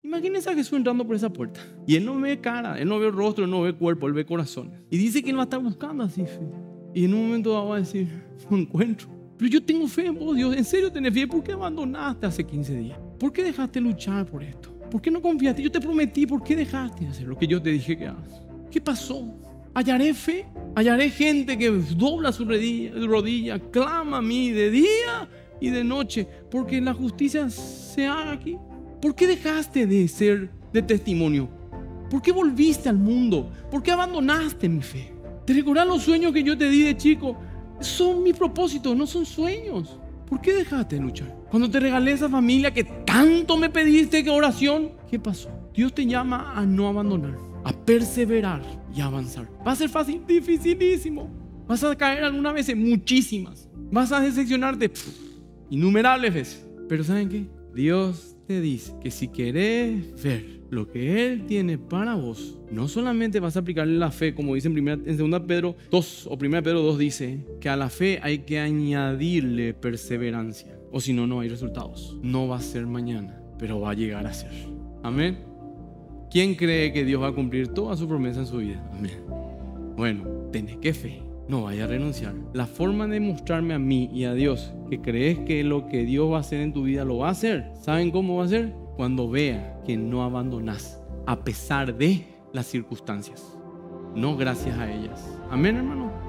Imagínense a Jesús entrando por esa puerta. Y Él no ve cara, Él no ve rostro, Él no ve cuerpo, Él ve corazón. Y dice que Él va a estar buscando así fe. Y en un momento dado va a decir, no encuentro. Pero yo tengo fe en vos, Dios. ¿En serio tenés fe? ¿Por qué abandonaste hace 15 días? ¿Por qué dejaste luchar por esto? ¿Por qué no confiaste? Yo te prometí. ¿Por qué dejaste de hacer lo que yo te dije que hagas? ¿Qué pasó? ¿Hallaré fe? ¿Hallaré gente que dobla su rodilla, clama a mí de día y de noche porque la justicia se haga aquí? ¿Por qué dejaste de ser de testimonio? ¿Por qué volviste al mundo? ¿Por qué abandonaste mi fe? ¿Te recordás los sueños que yo te di de chico? Son mis propósitos, no son sueños. ¿Por qué dejaste de luchar? Cuando te regalé esa familia que tanto me pediste que oración, ¿qué pasó? Dios te llama a no abandonar, a perseverar y a avanzar. ¿Va a ser fácil? Dificilísimo. ¿Vas a caer algunas veces? Muchísimas. ¿Vas a decepcionarte? Innumerables veces. Pero ¿saben qué? Dios te dice que si querés ver lo que Él tiene para vos, no solamente vas a aplicarle la fe, como dice en 2 Pedro 2 o 1 Pedro 2 dice que a la fe hay que añadirle perseverancia, o si no, no hay resultados. No va a ser mañana, pero va a llegar a ser. Amén. ¿Quién cree que Dios va a cumplir toda su promesa en su vida? Amén. Bueno, tenés que fe. No vaya a renunciar. La forma de mostrarme a mí y a Dios que crees que lo que Dios va a hacer en tu vida lo va a hacer. ¿Saben cómo va a ser? Cuando vea que no abandonás a pesar de las circunstancias, no gracias a ellas. Amén, hermano.